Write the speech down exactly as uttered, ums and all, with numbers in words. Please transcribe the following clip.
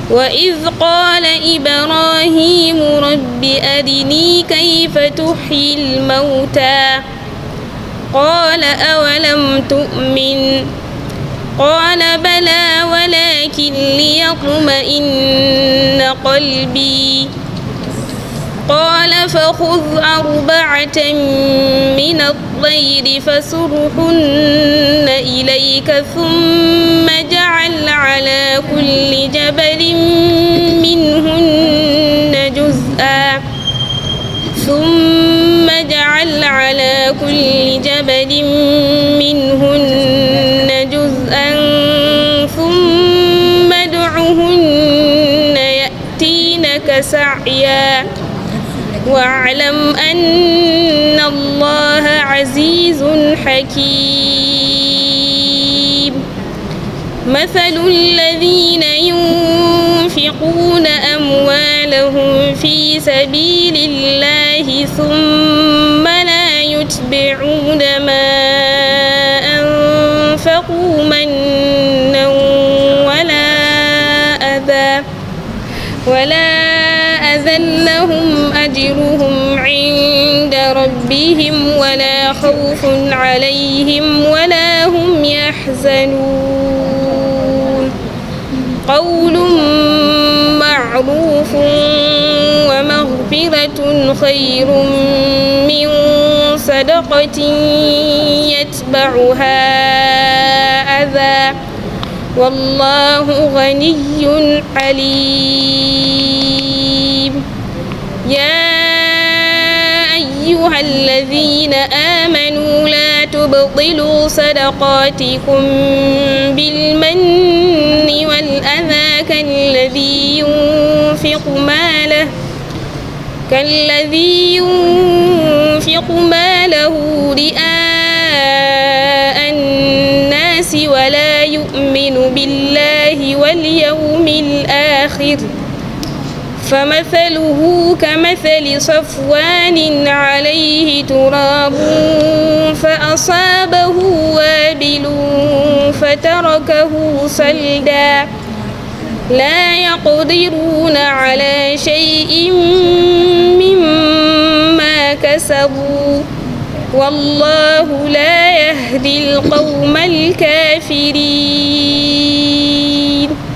وإذ قال إبراهيم رب أرني كيف تحيي الموتى قال أولم تؤمن قال بلى ولكن ليطمئن قلبي قال فخذ أربعة من الطير فصرهن إليك ثم اجعل على كل جبل منهن جزءا ثم اجعل على كل جبل منهن جزءا ثم ادعهن يأتينك سعيا واعلم أن الله عزيز حكيم مثل الذين ينفقون أموالهم في سبيل الله ثم لا يتبعون ما أنفقوا منا ولا أذى ولا أذى لهم أجرهم عند ربهم ولا خوف عليهم ولا هم يحزنون قول معروف ومغفرة خير من صدقة يتبعها أذى والله غني حليم يا أيها الذين آمنوا لا تبطلوا صدقاتكم بالمن والأذى كالذي ينفق ماله كالذي ينفق ماله رئاء الناس ولا يؤمن بالله واليوم الآخر فمثله كمثل صفوان عليه تراب فأصابه وابل فتركه صلدا لا يقدرون على شيء مما كسبوا والله لا يهدي القوم الكافرين.